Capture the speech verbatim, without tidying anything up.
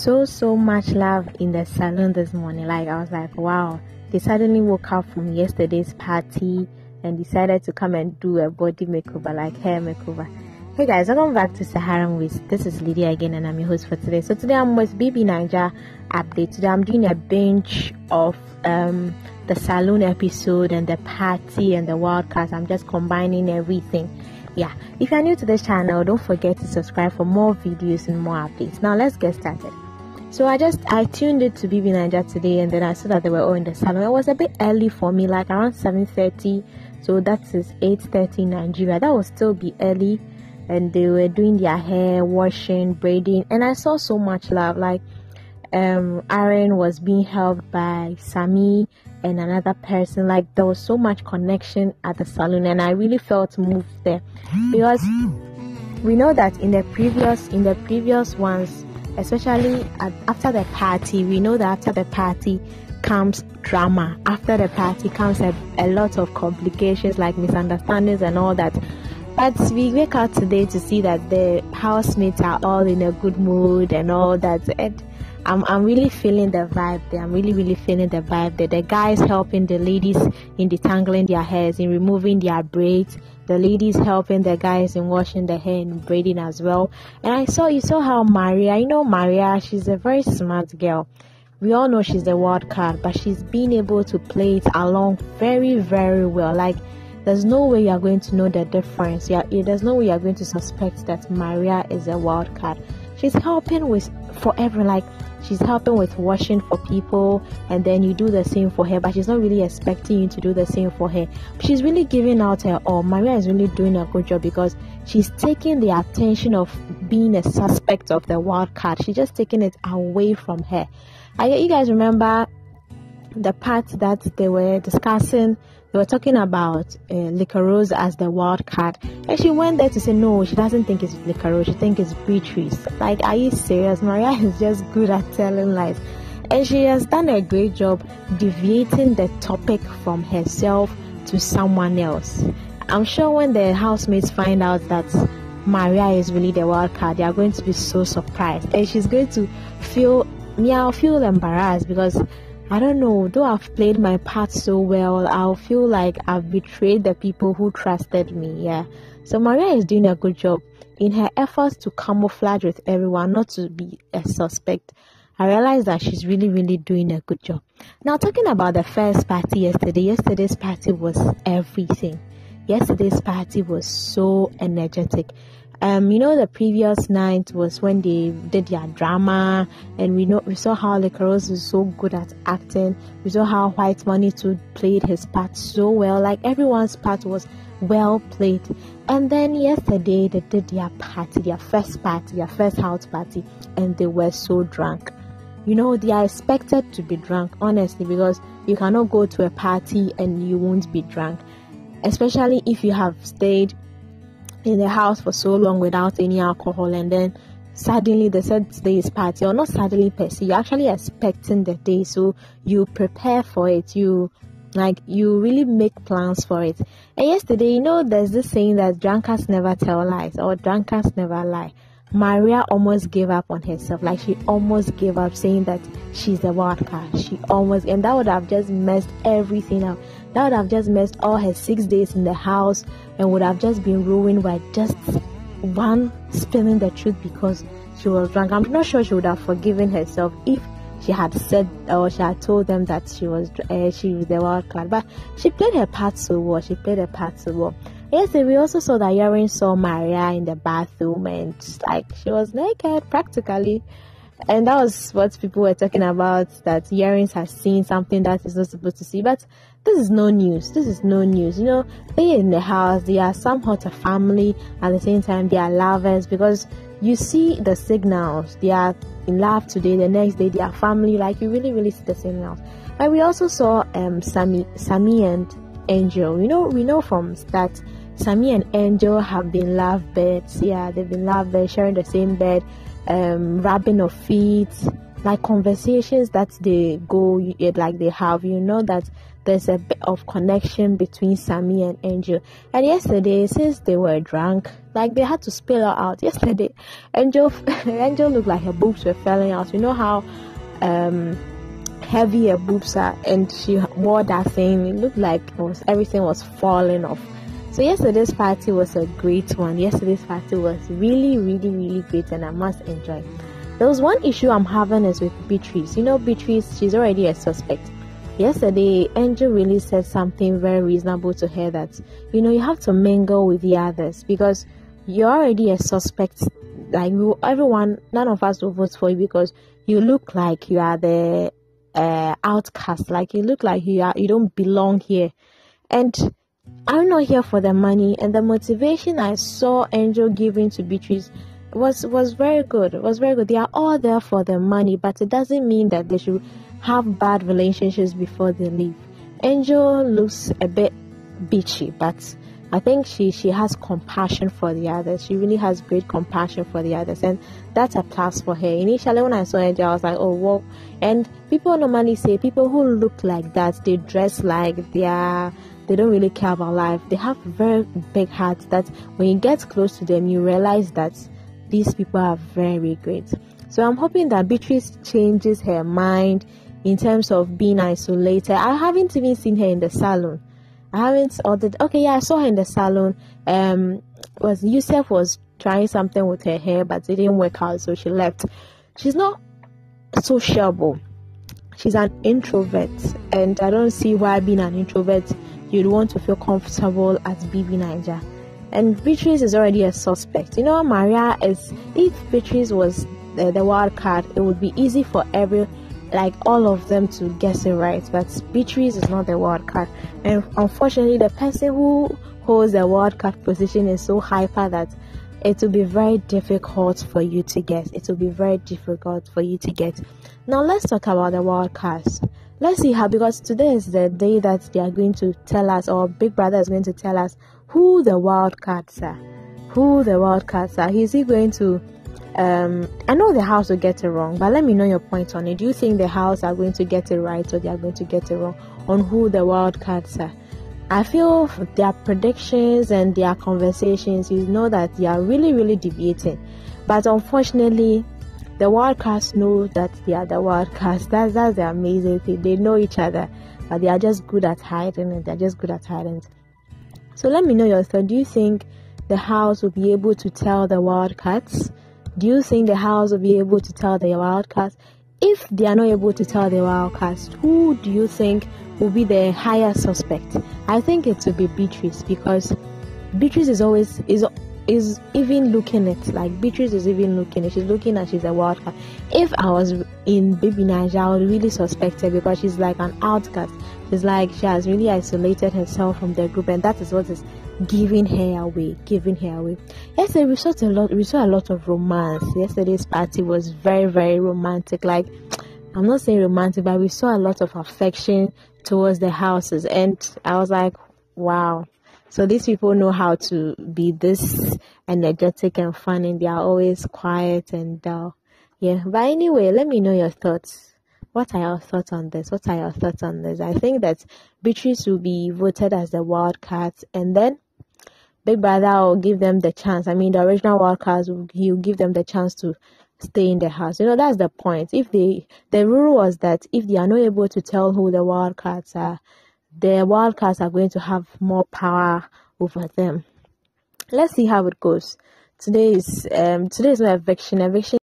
so so much love in the salon this morning. Like, I was like, wow, they suddenly woke up from yesterday's party and decided to come and do a body makeover, like hair makeover. Hey guys, welcome back to Sahara Movies. This is Lydia again, and I'm your host for today. So today I'm with Bbnaija update. Today I'm doing a binge of um the Salon episode and the party and the wildcard. I'm just combining everything. Yeah, if you're new to this channel, don't forget to subscribe for more videos and more updates. Now let's get started. So I just I tuned it to Bbnaija today, and then I saw that they were all in the salon. It was a bit early for me, like around seven thirty. So that is eight thirty in Nigeria. That would still be early. And they were doing their hair, washing, braiding, and I saw so much love. Like um Aaron was being helped by Sammy and another person. Like there was so much connection at the salon, and I really felt moved there, because we know that in the previous in the previous ones, especially at, after the party, we know that after the party comes drama. After the party comes a, a lot of complications, like misunderstandings and all that. But we wake up today to see that the housemates are all in a good mood and all that. And I'm, I'm really feeling the vibe there. I'm really, really feeling the vibe there. The guys helping the ladies in detangling their hairs, in removing their braids. The ladies helping the guys in washing the hair and braiding as well. And I saw, you saw how Maria, you know Maria, she's a very smart girl. We all know she's the wild card, but she's been able to play it along very, very well. Like, there's no way you are going to know the difference. Yeah, there's no way you are going to suspect that Maria is a wild card. She's helping with for everyone. Like, she's helping with washing for people, and then you do the same for her. But she's not really expecting you to do the same for her. She's really giving out her all. Maria is really doing a good job, because she's taking the attention of being a suspect of the wild card. She's just taking it away from her. I, you guys remember the part that they were discussing? They were talking about uh, Liquor Rose as the wild card, and she went there to say no, she doesn't think it's Liquor Rose, she thinks it's Beatrice. Like, are you serious? Maria is just good at telling lies, and she has done a great job deviating the topic from herself to someone else. I'm sure when the housemates find out that Maria is really the wild card, they are going to be so surprised, and she's going to feel, me, I'll feel embarrassed, because I don't know, though I've played my part so well, I'll feel like I've betrayed the people who trusted me. Yeah, so Maria is doing a good job in her efforts to camouflage with everyone, not to be a suspect. I realized that she's really, really doing a good job. Now, talking about the first party yesterday, yesterday's party was everything. Yesterday's party was so energetic. Um, you know, the previous night was when they did their drama, and we know we saw how Liquor Rose is so good at acting. We saw how White Money too played his part so well. Like, everyone's part was well played. And then yesterday they did their party, their first party, their first house party, and they were so drunk. You know, they are expected to be drunk, honestly, because you cannot go to a party and you won't be drunk, especially if you have stayed in the house for so long without any alcohol, and then suddenly they said today is party, or not suddenly per se, you're actually expecting the day, so you prepare for it, you like you really make plans for it. And yesterday, you know, there's this saying that drunkards never tell lies, or drunkards never lie. Maria almost gave up on herself. Like, she almost gave up, saying that she's the wild card. She almost, and that would have just messed everything up. That would have just messed all her six days in the house, and would have just been ruined by just one spilling the truth because she was drunk. I'm not sure she would have forgiven herself if she had said, or she had told them that she was uh, she was the wild card. But she played her part so well. She played her part so well. Yesterday, we also saw that Yaren saw Maria in the bathroom, and like, she was naked practically. And that was what people were talking about, that Yaren has seen something that is not supposed to see. But this is no news. This is no news. You know, they are in the house. They are somewhat a family. At the same time, they are lovers, because you see the signals. They are in love today. The next day, they are family. Like, you really, really see the signals. And we also saw um Sammy, Sammy and Angel. You know, we know from that Sammy and Angel have been lovebirds. Yeah, they've been lovebirds, sharing the same bed, um, rubbing of feet, like conversations that they go like they have, you know that there's a bit of connection between Sammy and Angel. And yesterday, since they were drunk, like they had to spill her out. Yesterday, Angel Angel looked like her boobs were falling out. You know how um heavy her boobs are, and she wore that thing. It looked like it was everything was falling off. So yesterday's party was a great one. Yesterday's party was really, really, really great, and I must enjoy. There was one issue I'm having is with Beatrice. You know, Beatrice, she's already a suspect. Yesterday, Angel really said something very reasonable to her that, you know, you have to mingle with the others because you're already a suspect. Like, we, everyone, none of us will vote for you because you look like you are the uh, outcast. Like, you look like you are, you don't belong here. And I'm not here for the money. And the motivation I saw Angel giving to Beatrice was was very good. It was very good. They are all there for the money, but it doesn't mean that they should have bad relationships before they leave. Angel looks a bit bitchy, but I think she she has compassion for the others. She really has great compassion for the others, and that's a plus for her. Initially, when I saw Angel, I was like, oh, wow. And people normally say people who look like that, they dress like they are, they don't really care about life. They have very big hearts that when you get close to them, you realize that these people are very great. So I'm hoping that Beatrice changes her mind in terms of being isolated. I haven't even seen her in the salon. I haven't ordered. Okay, yeah, I saw her in the salon. Um, was Yusuf was trying something with her hair, but it didn't work out, so she left. She's not sociable. She's an introvert, and I don't see why being an introvert you'd want to feel comfortable at Bbnaija. And Beatrice is already a suspect. You know, Maria is. If Beatrice was the, the wild card, it would be easy for every. like all of them to guess it right, but Beatrice is not the wild card, and unfortunately the person who holds the wild card position is so hyper that it will be very difficult for you to guess. It will be very difficult for you to get. Now let's talk about the wild cards. Let's see how, because today is the day that they are going to tell us, or Big Brother is going to tell us who the wild cards are. Who the wild cards are. Is he going to Um, I know the house will get it wrong, but let me know your point on it. Do you think the house are going to get it right, or they are going to get it wrong on who the wild cards are? I feel their predictions and their conversations, you know that they are really, really deviating. But unfortunately, the wild cards know that they are the wild cards. That's, that's the amazing thing. They know each other, but they are just good at hiding it. They're just good at hiding it. So let me know your thought. Do you think the house will be able to tell the wild cards? Do you think the house will be able to tell the wildcards? If they are not able to tell the wildcards, who do you think will be the higher suspect? I think it will be Beatrice, because Beatrice is always is is even looking at like Beatrice is even looking at she's looking at she's a wildcard. If I was in Bbnaija, I would really suspect her because she's like an outcast. She's like she has really isolated herself from the group, and that is what is giving her away, giving her away. Yesterday we saw a lot, we saw a lot of romance. Yesterday's party was very, very romantic. Like, I'm not saying romantic, but we saw a lot of affection towards the houses, and I was like, wow. So these people know how to be this energetic and fun, and they are always quiet and dull. Yeah, but anyway, let me know your thoughts. What are your thoughts on this? What are your thoughts on this? I think that Beatrice will be voted as the wild card, and then Big Brother will give them the chance. I mean, the original wild cards, he'll give them the chance to stay in the house. You know, that's the point. If they, the rule was that if they are not able to tell who the wild cards are, the wild cards are going to have more power over them. Let's see how it goes. Today is um today is no eviction. Eviction